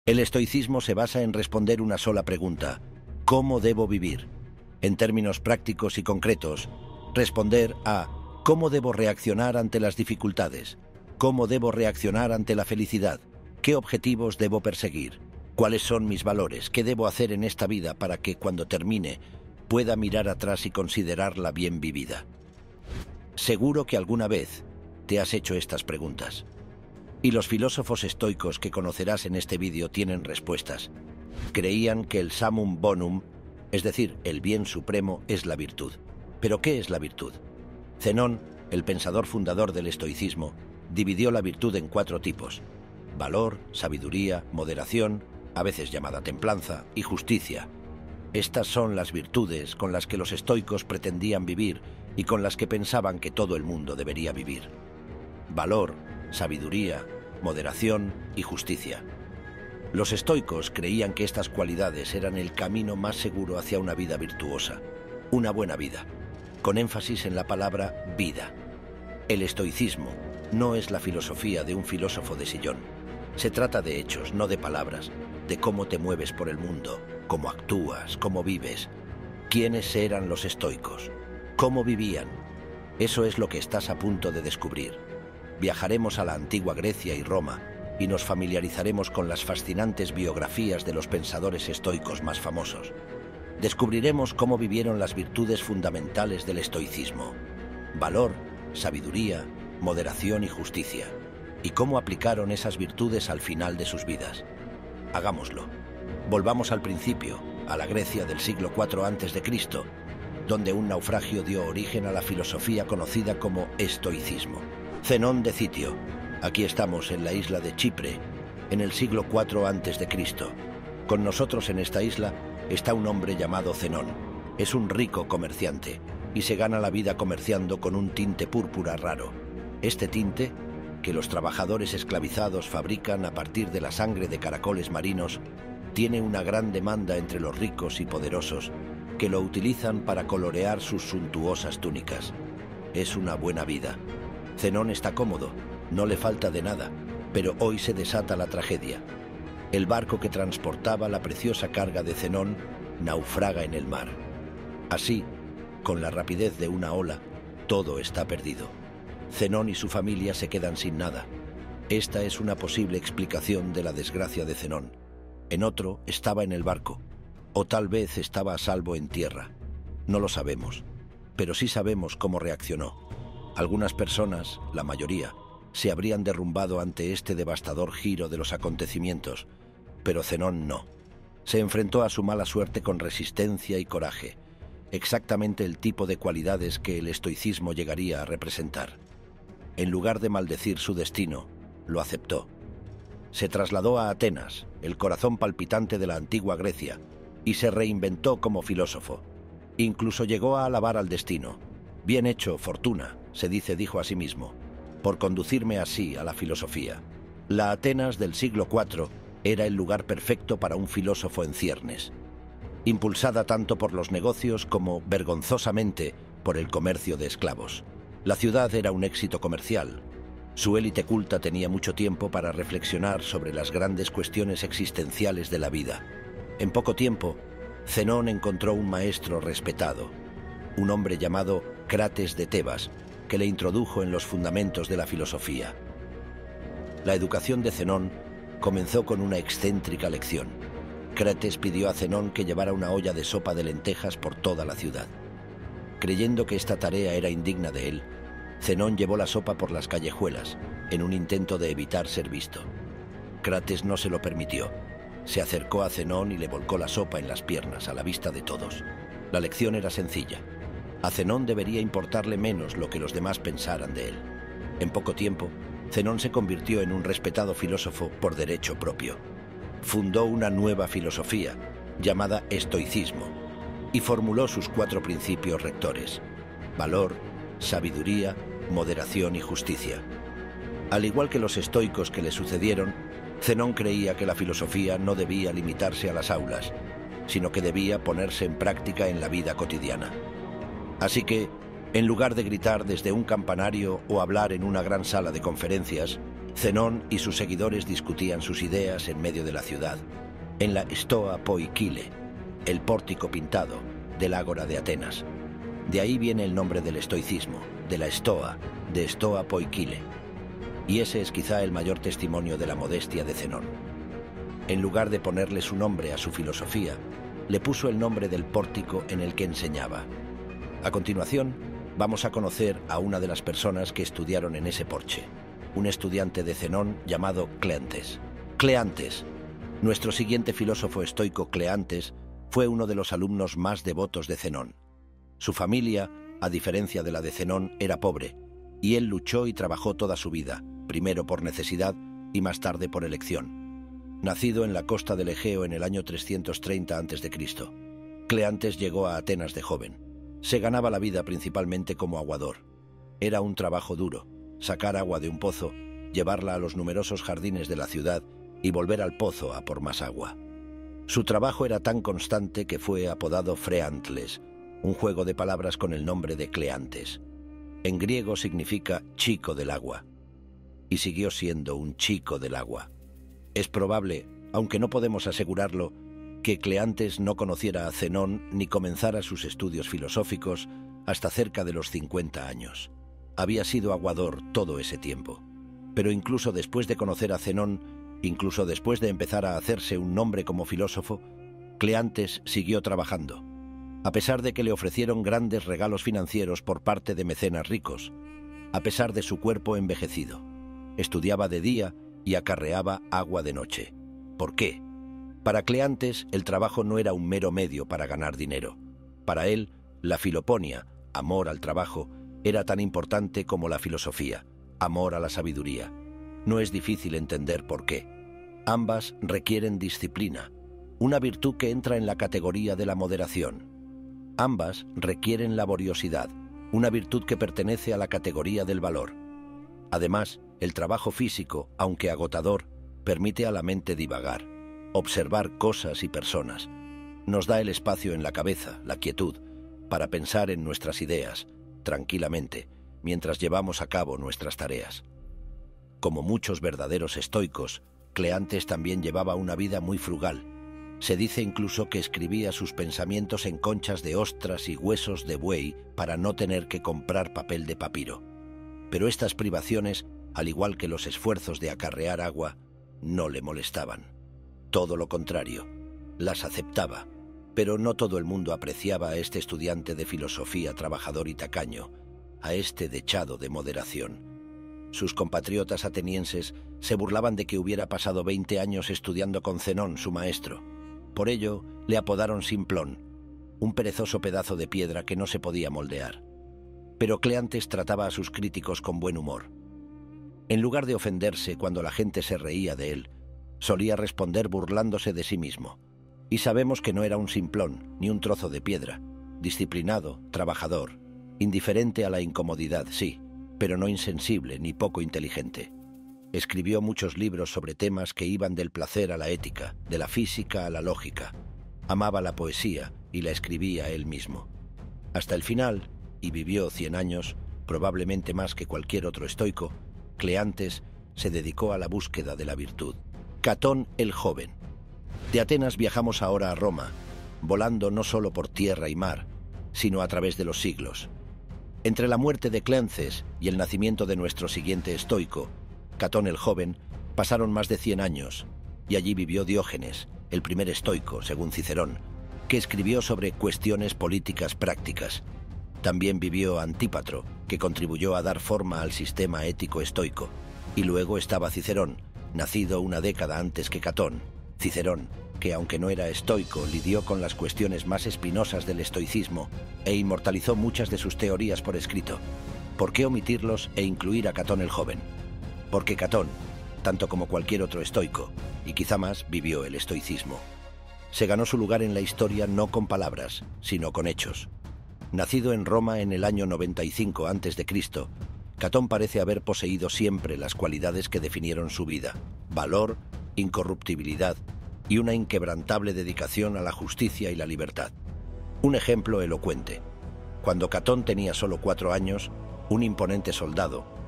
El estoicismo se basa en responder una sola pregunta: ¿cómo debo vivir? En términos prácticos y concretos, responder a ¿cómo debo reaccionar ante las dificultades? ¿Cómo debo reaccionar ante la felicidad? ¿Qué objetivos debo perseguir? ¿Cuáles son mis valores? ¿Qué debo hacer en esta vida para que, cuando termine, pueda mirar atrás y considerarla bien vivida? Seguro que alguna vez te has hecho estas preguntas. Y los filósofos estoicos que conocerás en este vídeo tienen respuestas. Creían que el summum bonum, es decir, el bien supremo, es la virtud. ¿Pero qué es la virtud? Zenón, el pensador fundador del estoicismo, dividió la virtud en 4 tipos: valor, sabiduría, moderación, a veces llamada templanza, y justicia. Estas son las virtudes con las que los estoicos pretendían vivir y con las que pensaban que todo el mundo debería vivir. Valor, sabiduría, moderación y justicia. Los estoicos creían que estas cualidades eran el camino más seguro hacia una vida virtuosa, una buena vida, con énfasis en la palabra vida. El estoicismo no es la filosofía de un filósofo de sillón. Se trata de hechos, no de palabras, de cómo te mueves por el mundo, cómo actúas, cómo vives. ¿Quiénes eran los estoicos? ¿Cómo vivían? Eso es lo que estás a punto de descubrir. Viajaremos a la antigua Grecia y Roma y nos familiarizaremos con las fascinantes biografías de los pensadores estoicos más famosos. Descubriremos cómo vivieron las virtudes fundamentales del estoicismo: valor, sabiduría, moderación y justicia, y cómo aplicaron esas virtudes al final de sus vidas. Hagámoslo. Volvamos al principio, a la Grecia del siglo IV a.C., donde un naufragio dio origen a la filosofía conocida como estoicismo. Zenón de Citio. Aquí estamos en la isla de Chipre, en el siglo IV a.C. Con nosotros en esta isla está un hombre llamado Zenón. Es un rico comerciante y se gana la vida comerciando con un tinte púrpura raro. Este tinte, que los trabajadores esclavizados fabrican a partir de la sangre de caracoles marinos, tiene una gran demanda entre los ricos y poderosos, que lo utilizan para colorear sus suntuosas túnicas. Es una buena vida. Zenón está cómodo, no le falta de nada, pero hoy se desata la tragedia. El barco que transportaba la preciosa carga de Zenón naufraga en el mar. Así, con la rapidez de una ola, todo está perdido. Zenón y su familia se quedan sin nada. Esta es una posible explicación de la desgracia de Zenón. En otro, estaba en el barco, o tal vez estaba a salvo en tierra. No lo sabemos, pero sí sabemos cómo reaccionó. Algunas personas, la mayoría, se habrían derrumbado ante este devastador giro de los acontecimientos, pero Zenón no. Se enfrentó a su mala suerte con resistencia y coraje, exactamente el tipo de cualidades que el estoicismo llegaría a representar. En lugar de maldecir su destino, lo aceptó. Se trasladó a Atenas, el corazón palpitante de la antigua Grecia, y se reinventó como filósofo. Incluso llegó a alabar al destino. «Bien hecho, Fortuna», dijo a sí mismo, «por conducirme así a la filosofía». La Atenas del siglo IV era el lugar perfecto para un filósofo en ciernes, impulsada tanto por los negocios como, vergonzosamente, por el comercio de esclavos. La ciudad era un éxito comercial. Su élite culta tenía mucho tiempo para reflexionar sobre las grandes cuestiones existenciales de la vida. En poco tiempo, Zenón encontró un maestro respetado, un hombre llamado Crates de Tebas, que le introdujo en los fundamentos de la filosofía. La educación de Zenón comenzó con una excéntrica lección. Crates pidió a Zenón que llevara una olla de sopa de lentejas por toda la ciudad. Creyendo que esta tarea era indigna de él, Zenón llevó la sopa por las callejuelas, en un intento de evitar ser visto. Crates no se lo permitió. Se acercó a Zenón y le volcó la sopa en las piernas, a la vista de todos. La lección era sencilla. A Zenón debería importarle menos lo que los demás pensaran de él. En poco tiempo, Zenón se convirtió en un respetado filósofo por derecho propio. Fundó una nueva filosofía, llamada estoicismo, y formuló sus 4 principios rectores: valor, sabiduría, moderación y justicia. Al igual que los estoicos que le sucedieron, Zenón creía que la filosofía no debía limitarse a las aulas, sino que debía ponerse en práctica en la vida cotidiana. Así que, en lugar de gritar desde un campanario o hablar en una gran sala de conferencias, Zenón y sus seguidores discutían sus ideas en medio de la ciudad, en la Stoa Poikile, el pórtico pintado del Ágora de Atenas. De ahí viene el nombre del estoicismo, de la Stoa, de Stoa Poikile. Y ese es quizá el mayor testimonio de la modestia de Zenón. En lugar de ponerle su nombre a su filosofía, le puso el nombre del pórtico en el que enseñaba. A continuación, vamos a conocer a una de las personas que estudiaron en ese porche, un estudiante de Zenón llamado Cleantes. Cleantes. Nuestro siguiente filósofo estoico, Cleantes, fue uno de los alumnos más devotos de Zenón. Su familia, a diferencia de la de Zenón, era pobre, y él luchó y trabajó toda su vida, primero por necesidad y más tarde por elección. Nacido en la costa del Egeo en el año 330 a.C., Cleantes llegó a Atenas de joven. Se ganaba la vida principalmente como aguador. Era un trabajo duro, sacar agua de un pozo, llevarla a los numerosos jardines de la ciudad y volver al pozo a por más agua. Su trabajo era tan constante que fue apodado Phreantles, un juego de palabras con el nombre de Cleantes. En griego significa chico del agua, y siguió siendo un chico del agua. Es probable, aunque no podemos asegurarlo, que Cleantes no conociera a Zenón ni comenzara sus estudios filosóficos hasta cerca de los 50 años. Había sido aguador todo ese tiempo. Pero incluso después de conocer a Zenón, incluso después de empezar a hacerse un nombre como filósofo, Cleantes siguió trabajando, a pesar de que le ofrecieron grandes regalos financieros por parte de mecenas ricos, a pesar de su cuerpo envejecido. Estudiaba de día y acarreaba agua de noche. ¿Por qué? Para Cleantes, el trabajo no era un mero medio para ganar dinero. Para él, la filoponia, amor al trabajo, era tan importante como la filosofía, amor a la sabiduría. No es difícil entender por qué. Ambas requieren disciplina, una virtud que entra en la categoría de la moderación. Ambas requieren laboriosidad, una virtud que pertenece a la categoría del valor. Además, el trabajo físico, aunque agotador, permite a la mente divagar, observar cosas y personas. Nos da el espacio en la cabeza, la quietud, para pensar en nuestras ideas, tranquilamente, mientras llevamos a cabo nuestras tareas. Como muchos verdaderos estoicos, Cleantes también llevaba una vida muy frugal. Se dice incluso que escribía sus pensamientos en conchas de ostras y huesos de buey para no tener que comprar papel de papiro. Pero estas privaciones, al igual que los esfuerzos de acarrear agua, no le molestaban. Todo lo contrario, las aceptaba, pero no todo el mundo apreciaba a este estudiante de filosofía trabajador y tacaño, a este dechado de moderación. Sus compatriotas atenienses se burlaban de que hubiera pasado 20 años estudiando con Zenón, su maestro. Por ello, le apodaron Simplón, un perezoso pedazo de piedra que no se podía moldear. Pero Cleantes trataba a sus críticos con buen humor. En lugar de ofenderse cuando la gente se reía de él, solía responder burlándose de sí mismo. Y sabemos que no era un simplón, ni un trozo de piedra. Disciplinado, trabajador, indiferente a la incomodidad, sí, pero no insensible ni poco inteligente. Escribió muchos libros sobre temas que iban del placer a la ética, de la física a la lógica. Amaba la poesía y la escribía él mismo. Hasta el final, y vivió 100 años, probablemente más que cualquier otro estoico, Cleantes se dedicó a la búsqueda de la virtud. Catón el Joven. De Atenas viajamos ahora a Roma, volando no solo por tierra y mar, sino a través de los siglos. Entre la muerte de Cleantes y el nacimiento de nuestro siguiente estoico, Catón el Joven, pasaron más de 100 años, y allí vivió Diógenes, el primer estoico, según Cicerón, que escribió sobre cuestiones políticas prácticas. También vivió Antípatro, que contribuyó a dar forma al sistema ético estoico. Y luego estaba Cicerón, nacido una década antes que Catón. Cicerón, que aunque no era estoico, lidió con las cuestiones más espinosas del estoicismo e inmortalizó muchas de sus teorías por escrito. ¿Por qué omitirlos e incluir a Catón el Joven? Porque Catón, tanto como cualquier otro estoico, y quizá más, vivió el estoicismo. Se ganó su lugar en la historia no con palabras, sino con hechos. Nacido en Roma en el año 95 a.C., Catón parece haber poseído siempre las cualidades que definieron su vida: valor, incorruptibilidad y una inquebrantable dedicación a la justicia y la libertad. Un ejemplo elocuente. Cuando Catón tenía solo 4 años, un imponente soldado,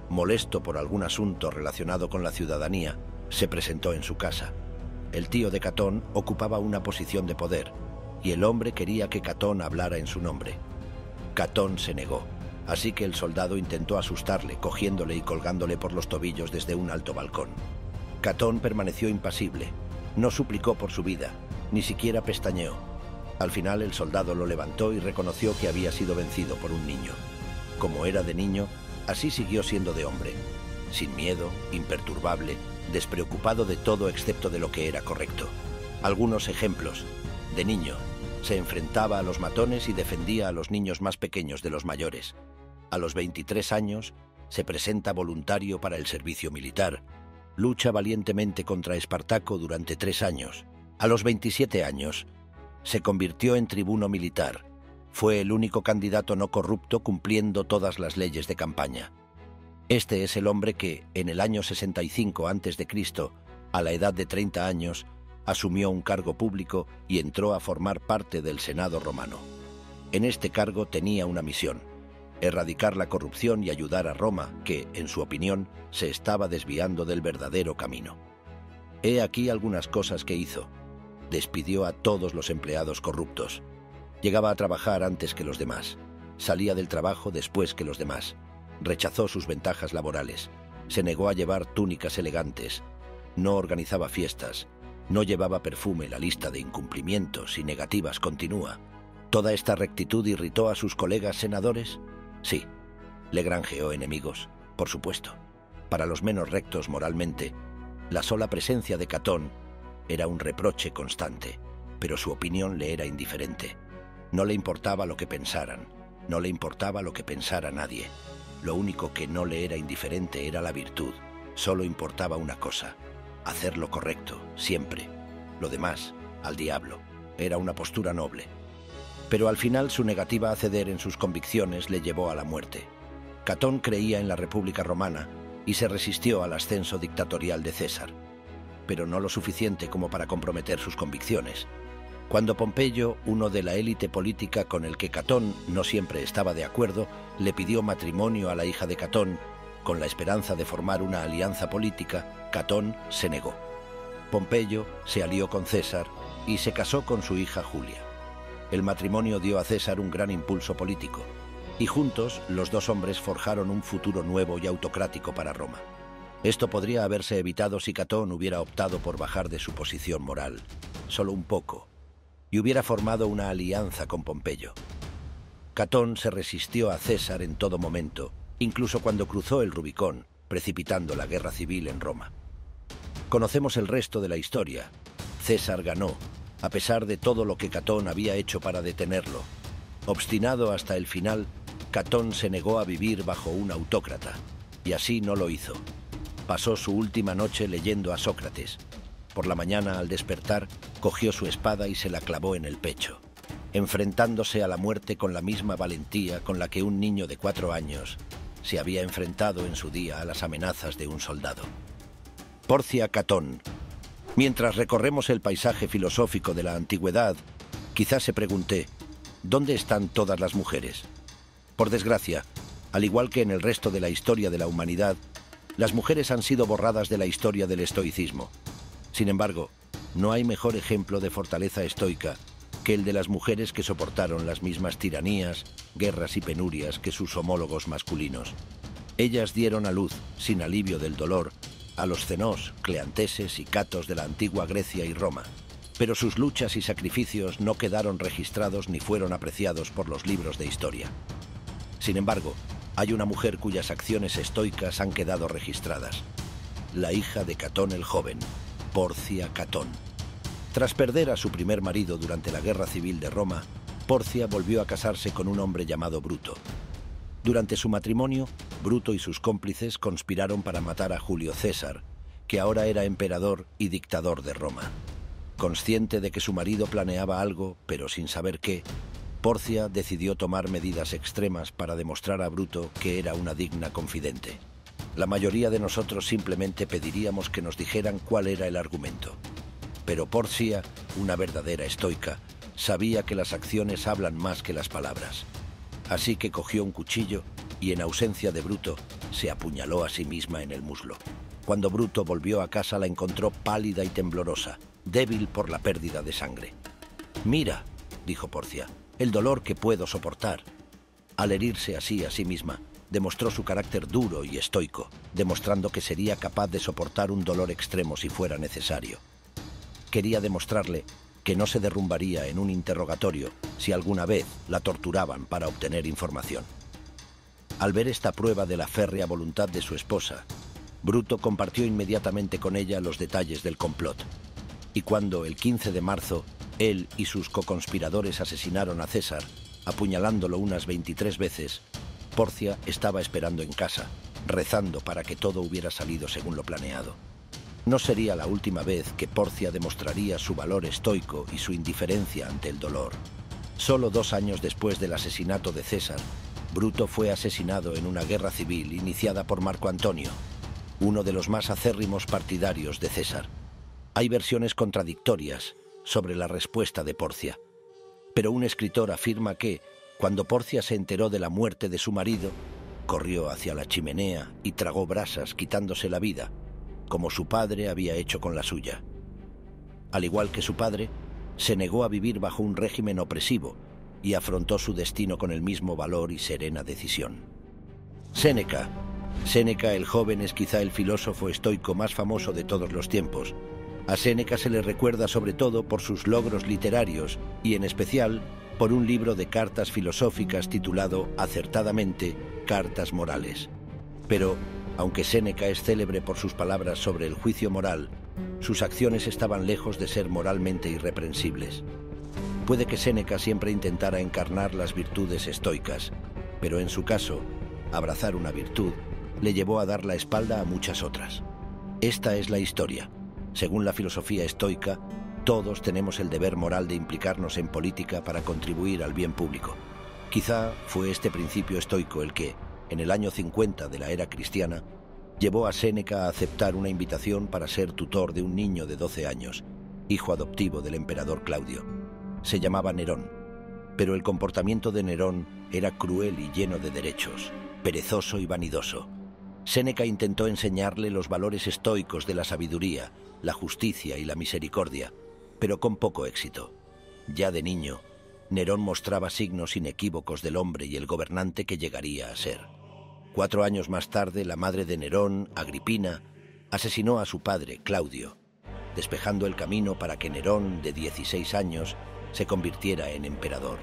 Molesto por algún asunto relacionado con la ciudadanía, se presentó en su casa. El tío de Catón ocupaba una posición de poder, y el hombre quería que Catón hablara en su nombre. Catón se negó, así que el soldado intentó asustarle, cogiéndole y colgándole por los tobillos desde un alto balcón. Catón permaneció impasible, no suplicó por su vida, ni siquiera pestañeó. Al final el soldado lo levantó y reconoció que había sido vencido por un niño. Como era de niño, así siguió siendo de hombre, sin miedo, imperturbable, despreocupado de todo excepto de lo que era correcto. Algunos ejemplos. De niño, se enfrentaba a los matones y defendía a los niños más pequeños de los mayores. A los 23 años, se presenta voluntario para el servicio militar. Lucha valientemente contra Espartaco durante 3 años. A los 27 años, se convirtió en tribuno militar. Fue el único candidato no corrupto cumpliendo todas las leyes de campaña. Este es el hombre que, en el año 65 a.C., a la edad de 30 años, asumió un cargo público y entró a formar parte del Senado romano. En este cargo tenía una misión: erradicar la corrupción y ayudar a Roma, que, en su opinión, se estaba desviando del verdadero camino. He aquí algunas cosas que hizo. Despidió a todos los empleados corruptos. Llegaba a trabajar antes que los demás. Salía del trabajo después que los demás. Rechazó sus ventajas laborales. Se negó a llevar túnicas elegantes. No organizaba fiestas. No llevaba perfume. La lista de incumplimientos y negativas continúa. ¿Toda esta rectitud irritó a sus colegas senadores? Sí. Le granjeó enemigos, por supuesto. Para los menos rectos moralmente, la sola presencia de Catón era un reproche constante, pero su opinión le era indiferente. No le importaba lo que pensaran, no le importaba lo que pensara nadie. Lo único que no le era indiferente era la virtud. Solo importaba una cosa: hacer lo correcto, siempre. Lo demás, al diablo. Era una postura noble. Pero al final su negativa a ceder en sus convicciones le llevó a la muerte. Catón creía en la República Romana y se resistió al ascenso dictatorial de César, pero no lo suficiente como para comprometer sus convicciones. Cuando Pompeyo, uno de la élite política con el que Catón no siempre estaba de acuerdo, le pidió matrimonio a la hija de Catón, con la esperanza de formar una alianza política, Catón se negó. Pompeyo se alió con César y se casó con su hija Julia. El matrimonio dio a César un gran impulso político, y juntos los dos hombres forjaron un futuro nuevo y autocrático para Roma. Esto podría haberse evitado si Catón hubiera optado por bajar de su posición moral, solo un poco, y hubiera formado una alianza con Pompeyo. Catón se resistió a César en todo momento, incluso cuando cruzó el Rubicón, precipitando la guerra civil en Roma. Conocemos el resto de la historia. César ganó, a pesar de todo lo que Catón había hecho para detenerlo. Obstinado hasta el final, Catón se negó a vivir bajo un autócrata, y así no lo hizo. Pasó su última noche leyendo a Sócrates. Por la mañana, al despertar, cogió su espada y se la clavó en el pecho, enfrentándose a la muerte con la misma valentía con la que un niño de 4 años se había enfrentado en su día a las amenazas de un soldado. Porcia Catón. Mientras recorremos el paisaje filosófico de la antigüedad, quizás se pregunte: ¿dónde están todas las mujeres? Por desgracia, al igual que en el resto de la historia de la humanidad, las mujeres han sido borradas de la historia del estoicismo. Sin embargo, no hay mejor ejemplo de fortaleza estoica que el de las mujeres que soportaron las mismas tiranías, guerras y penurias que sus homólogos masculinos. Ellas dieron a luz, sin alivio del dolor, a los cenós, cleanteses y catos de la antigua Grecia y Roma, pero sus luchas y sacrificios no quedaron registrados ni fueron apreciados por los libros de historia. Sin embargo, hay una mujer cuyas acciones estoicas han quedado registradas: la hija de Catón el Joven, Porcia Catón. Tras perder a su primer marido durante la Guerra Civil de Roma, Porcia volvió a casarse con un hombre llamado Bruto. Durante su matrimonio, Bruto y sus cómplices conspiraron para matar a Julio César, que ahora era emperador y dictador de Roma. Consciente de que su marido planeaba algo, pero sin saber qué, Porcia decidió tomar medidas extremas para demostrar a Bruto que era una digna confidente. La mayoría de nosotros simplemente pediríamos que nos dijeran cuál era el argumento. Pero Porcia, una verdadera estoica, sabía que las acciones hablan más que las palabras. Así que cogió un cuchillo y, en ausencia de Bruto, se apuñaló a sí misma en el muslo. Cuando Bruto volvió a casa la encontró pálida y temblorosa, débil por la pérdida de sangre. «Mira», dijo Porcia, «el dolor que puedo soportar». Al herirse así a sí misma, demostró su carácter duro y estoico, demostrando que sería capaz de soportar un dolor extremo si fuera necesario. Quería demostrarle que no se derrumbaría en un interrogatorio si alguna vez la torturaban para obtener información. Al ver esta prueba de la férrea voluntad de su esposa, Bruto compartió inmediatamente con ella los detalles del complot. Y cuando, el 15 de marzo, él y sus coconspiradores asesinaron a César, apuñalándolo unas 23 veces, Porcia estaba esperando en casa, rezando para que todo hubiera salido según lo planeado. No sería la última vez que Porcia demostraría su valor estoico y su indiferencia ante el dolor. Solo 2 años después del asesinato de César, Bruto fue asesinado en una guerra civil iniciada por Marco Antonio, uno de los más acérrimos partidarios de César. Hay versiones contradictorias sobre la respuesta de Porcia, pero un escritor afirma que, cuando Porcia se enteró de la muerte de su marido, corrió hacia la chimenea y tragó brasas quitándose la vida, como su padre había hecho con la suya. Al igual que su padre, se negó a vivir bajo un régimen opresivo y afrontó su destino con el mismo valor y serena decisión. Séneca. Séneca el joven es quizá el filósofo estoico más famoso de todos los tiempos. A Séneca se le recuerda sobre todo por sus logros literarios y en especial por un libro de cartas filosóficas titulado acertadamente Cartas Morales. Pero, aunque Séneca es célebre por sus palabras sobre el juicio moral, sus acciones estaban lejos de ser moralmente irreprensibles. Puede que Séneca siempre intentara encarnar las virtudes estoicas, pero en su caso, abrazar una virtud le llevó a dar la espalda a muchas otras. Esta es la historia. Según la filosofía estoica, todos tenemos el deber moral de implicarnos en política para contribuir al bien público. Quizá fue este principio estoico el que, en el año 50 de la era cristiana, llevó a Séneca a aceptar una invitación para ser tutor de un niño de 12 años, hijo adoptivo del emperador Claudio. Se llamaba Nerón, pero el comportamiento de Nerón era cruel y lleno de derechos, perezoso y vanidoso. Séneca intentó enseñarle los valores estoicos de la sabiduría, la justicia y la misericordia, pero con poco éxito. Ya de niño, Nerón mostraba signos inequívocos del hombre y el gobernante que llegaría a ser. 4 años más tarde, la madre de Nerón, Agripina, asesinó a su padre, Claudio, despejando el camino para que Nerón, de 16 años, se convirtiera en emperador.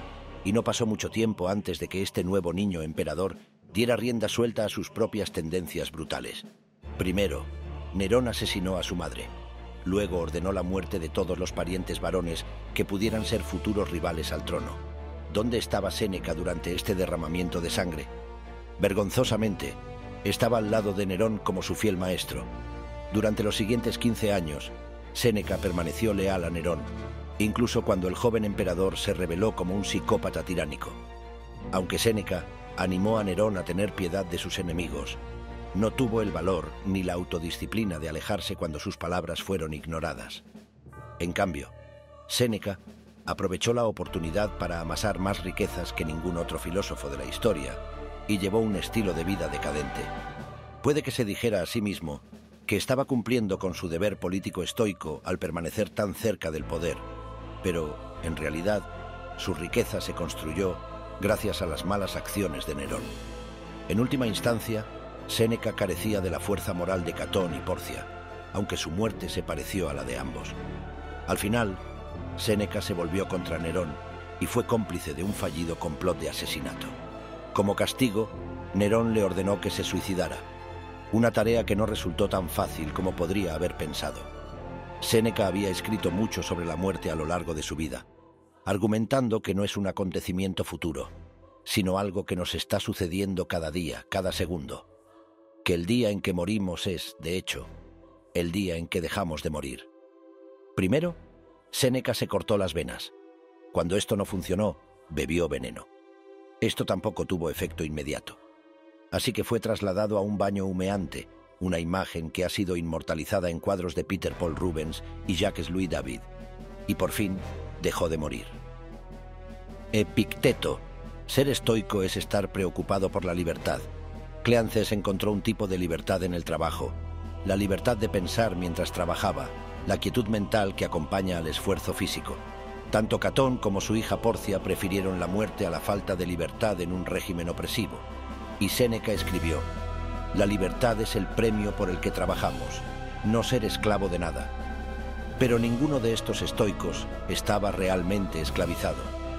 Y no pasó mucho tiempo antes de que este nuevo niño emperador diera rienda suelta a sus propias tendencias brutales. Primero, Nerón asesinó a su madre. Luego ordenó la muerte de todos los parientes varones que pudieran ser futuros rivales al trono. ¿Dónde estaba Séneca durante este derramamiento de sangre? Vergonzosamente, estaba al lado de Nerón como su fiel maestro. Durante los siguientes 15 años, Séneca permaneció leal a Nerón, incluso cuando el joven emperador se reveló como un psicópata tiránico. Aunque Séneca animó a Nerón a tener piedad de sus enemigos, no tuvo el valor ni la autodisciplina de alejarse cuando sus palabras fueron ignoradas. En cambio, Séneca aprovechó la oportunidad para amasar más riquezas que ningún otro filósofo de la historia y llevó un estilo de vida decadente. Puede que se dijera a sí mismo que estaba cumpliendo con su deber político estoico al permanecer tan cerca del poder, pero, en realidad, su riqueza se construyó gracias a las malas acciones de Nerón. En última instancia, Séneca carecía de la fuerza moral de Catón y Porcia, aunque su muerte se pareció a la de ambos. Al final, Séneca se volvió contra Nerón y fue cómplice de un fallido complot de asesinato. Como castigo, Nerón le ordenó que se suicidara, una tarea que no resultó tan fácil como podría haber pensado. Séneca había escrito mucho sobre la muerte a lo largo de su vida, argumentando que no es un acontecimiento futuro, sino algo que nos está sucediendo cada día, cada segundo, que el día en que morimos es, de hecho, el día en que dejamos de morir. Primero, Séneca se cortó las venas. Cuando esto no funcionó, bebió veneno. Esto tampoco tuvo efecto inmediato. Así que fue trasladado a un baño humeante, una imagen que ha sido inmortalizada en cuadros de Peter Paul Rubens y Jacques-Louis David, y por fin dejó de morir. Epicteto. Ser estoico es estar preocupado por la libertad. Cleances encontró un tipo de libertad en el trabajo, la libertad de pensar mientras trabajaba, la quietud mental que acompaña al esfuerzo físico. Tanto Catón como su hija Porcia prefirieron la muerte a la falta de libertad en un régimen opresivo. Y Séneca escribió: «La libertad es el premio por el que trabajamos, no ser esclavo de nada». Pero ninguno de estos estoicos estaba realmente esclavizado.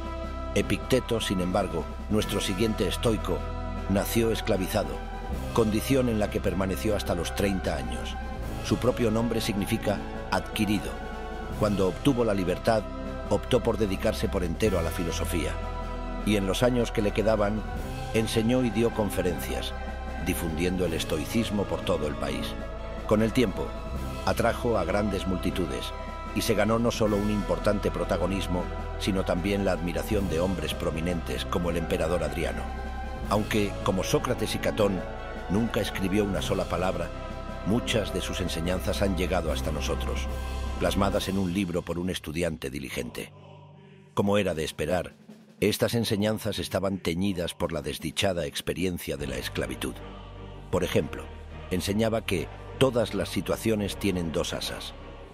Epicteto, sin embargo, nuestro siguiente estoico, nació esclavizado, condición en la que permaneció hasta los 30 años. Su propio nombre significa adquirido. Cuando obtuvo la libertad, optó por dedicarse por entero a la filosofía. Y en los años que le quedaban, enseñó y dio conferencias, difundiendo el estoicismo por todo el país. Con el tiempo, atrajo a grandes multitudes y se ganó no solo un importante protagonismo, sino también la admiración de hombres prominentes como el emperador Adriano. Aunque, como Sócrates y Catón, nunca escribió una sola palabra, muchas de sus enseñanzas han llegado hasta nosotros, plasmadas en un libro por un estudiante diligente. Como era de esperar, estas enseñanzas estaban teñidas por la desdichada experiencia de la esclavitud. Por ejemplo, enseñaba que todas las situaciones tienen dos asas.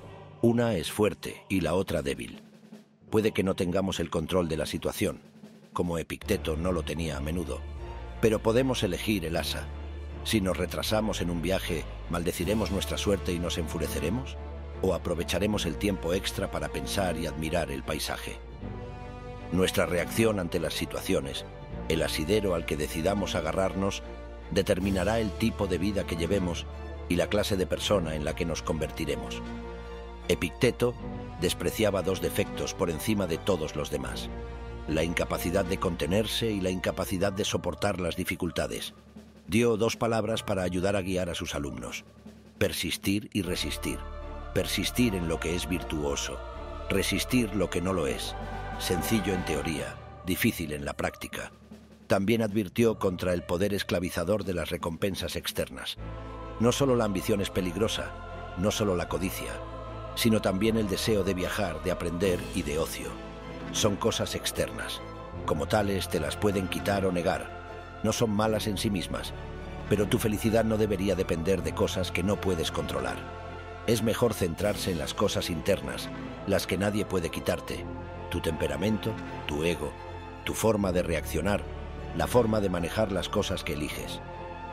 Una es fuerte y la otra débil. Puede que no tengamos el control de la situación, como Epicteto no lo tenía a menudo, pero podemos elegir el asa. Si nos retrasamos en un viaje, ¿maldeciremos nuestra suerte y nos enfureceremos? ¿O aprovecharemos el tiempo extra para pensar y admirar el paisaje? Nuestra reacción ante las situaciones, el asidero al que decidamos agarrarnos, determinará el tipo de vida que llevemos y la clase de persona en la que nos convertiremos. Epicteto despreciaba dos defectos por encima de todos los demás: la incapacidad de contenerse y la incapacidad de soportar las dificultades. Dio dos palabras para ayudar a guiar a sus alumnos: persistir y resistir. Persistir en lo que es virtuoso, resistir lo que no lo es. Sencillo en teoría, difícil en la práctica. También advirtió contra el poder esclavizador de las recompensas externas. No solo la ambición es peligrosa, no solo la codicia, sino también el deseo de viajar, de aprender y de ocio. Son cosas externas. Como tales te las pueden quitar o negar. No son malas en sí mismas, pero tu felicidad no debería depender de cosas que no puedes controlar. Es mejor centrarse en las cosas internas, las que nadie puede quitarte: tu temperamento, tu ego, tu forma de reaccionar, la forma de manejar las cosas que eliges.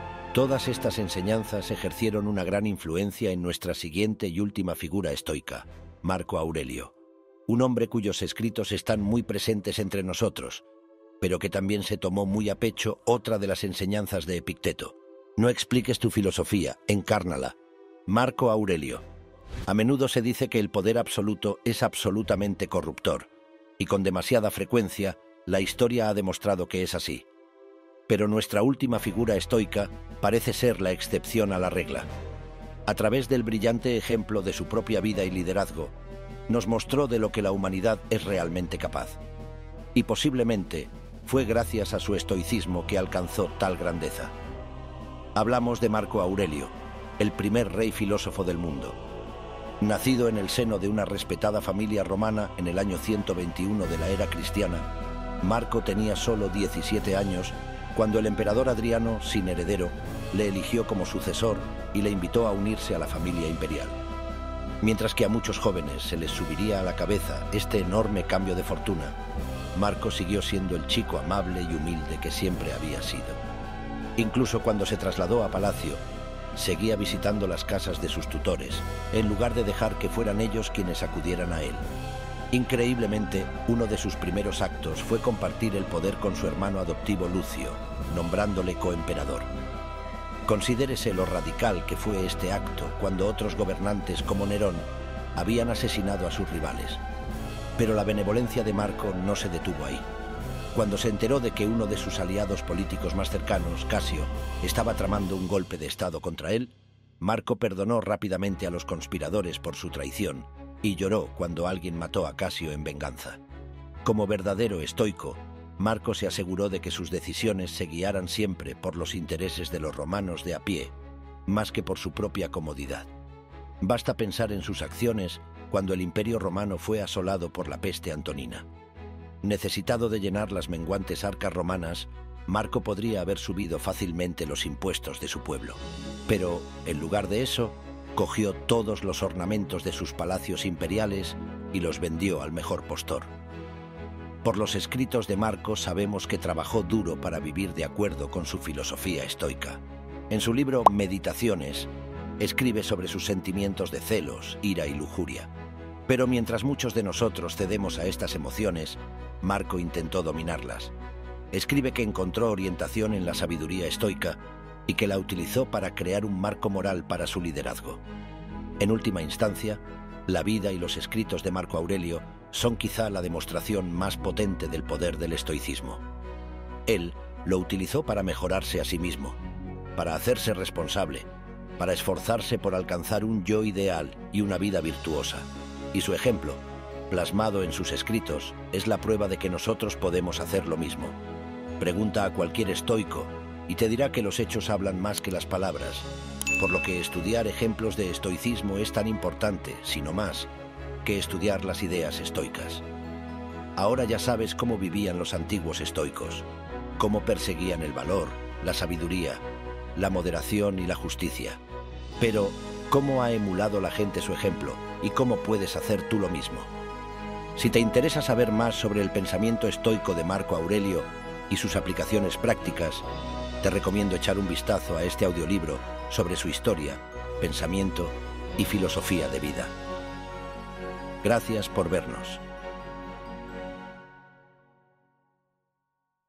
Todas estas enseñanzas ejercieron una gran influencia en nuestra siguiente y última figura estoica, Marco Aurelio, un hombre cuyos escritos están muy presentes entre nosotros, pero que también se tomó muy a pecho otra de las enseñanzas de Epicteto: no expliques tu filosofía, encárnala. Marco Aurelio. A menudo se dice que el poder absoluto es absolutamente corruptor, y con demasiada frecuencia la historia ha demostrado que es así. Pero nuestra última figura estoica parece ser la excepción a la regla. A través del brillante ejemplo de su propia vida y liderazgo, nos mostró de lo que la humanidad es realmente capaz. Y posiblemente fue gracias a su estoicismo que alcanzó tal grandeza. Hablamos de Marco Aurelio, el primer rey filósofo del mundo. Nacido en el seno de una respetada familia romana en el año 121 de la era cristiana, Marco tenía solo 17 años cuando el emperador Adriano, sin heredero, le eligió como sucesor y le invitó a unirse a la familia imperial. Mientras que a muchos jóvenes se les subiría a la cabeza este enorme cambio de fortuna, Marco siguió siendo el chico amable y humilde que siempre había sido. Incluso cuando se trasladó a palacio, seguía visitando las casas de sus tutores, en lugar de dejar que fueran ellos quienes acudieran a él. Increíblemente, uno de sus primeros actos fue compartir el poder con su hermano adoptivo Lucio, nombrándole coemperador. Considérese lo radical que fue este acto cuando otros gobernantes como Nerón habían asesinado a sus rivales. Pero la benevolencia de Marco no se detuvo ahí. Cuando se enteró de que uno de sus aliados políticos más cercanos, Casio, estaba tramando un golpe de estado contra él, Marco perdonó rápidamente a los conspiradores por su traición y lloró cuando alguien mató a Casio en venganza. Como verdadero estoico, Marco se aseguró de que sus decisiones se guiaran siempre por los intereses de los romanos de a pie, más que por su propia comodidad. Basta pensar en sus acciones cuando el Imperio Romano fue asolado por la peste antonina. Necesitado de llenar las menguantes arcas romanas, Marco podría haber subido fácilmente los impuestos de su pueblo, pero, en lugar de eso, cogió todos los ornamentos de sus palacios imperiales y los vendió al mejor postor. Por los escritos de Marco sabemos que trabajó duro para vivir de acuerdo con su filosofía estoica. En su libro Meditaciones, escribe sobre sus sentimientos de celos, ira y lujuria. Pero mientras muchos de nosotros cedemos a estas emociones, Marco intentó dominarlas. Escribe que encontró orientación en la sabiduría estoica y que la utilizó para crear un marco moral para su liderazgo. En última instancia, la vida y los escritos de Marco Aurelio son quizá la demostración más potente del poder del estoicismo. Él lo utilizó para mejorarse a sí mismo, para hacerse responsable, para esforzarse por alcanzar un yo ideal y una vida virtuosa. Y su ejemplo, plasmado en sus escritos, es la prueba de que nosotros podemos hacer lo mismo. Pregunta a cualquier estoico y te dirá que los hechos hablan más que las palabras, por lo que estudiar ejemplos de estoicismo es tan importante, si no más, que estudiar las ideas estoicas. Ahora ya sabes cómo vivían los antiguos estoicos, cómo perseguían el valor, la sabiduría, la moderación y la justicia. Pero, ¿cómo ha emulado la gente su ejemplo y cómo puedes hacer tú lo mismo? Si te interesa saber más sobre el pensamiento estoico de Marco Aurelio y sus aplicaciones prácticas, te recomiendo echar un vistazo a este audiolibro sobre su historia, pensamiento y filosofía de vida. Gracias por vernos.